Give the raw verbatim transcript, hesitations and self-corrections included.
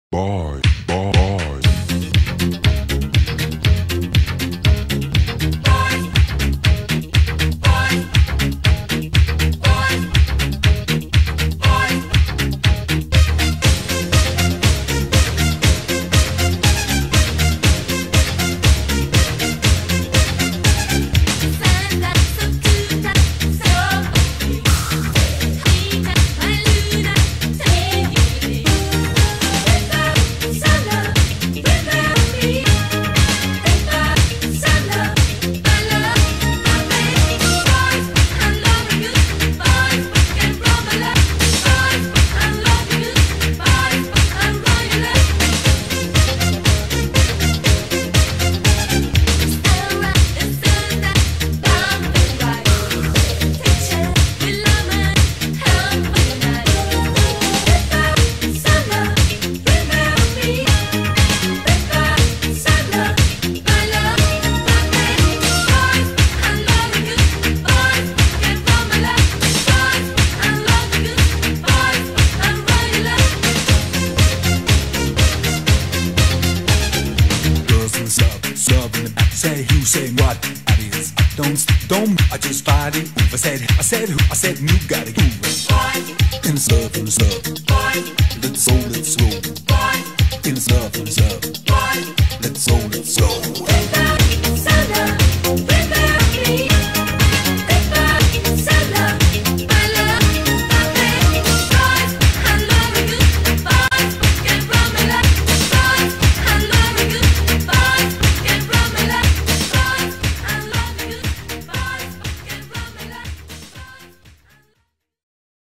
Boy, boy, boy. Say who, say what? I mean, don't, don't. I just find it. I said, I said who? I said you got it. In the love, in the love. Let's go, let's go. In the love, in the love. Let's go, let's go.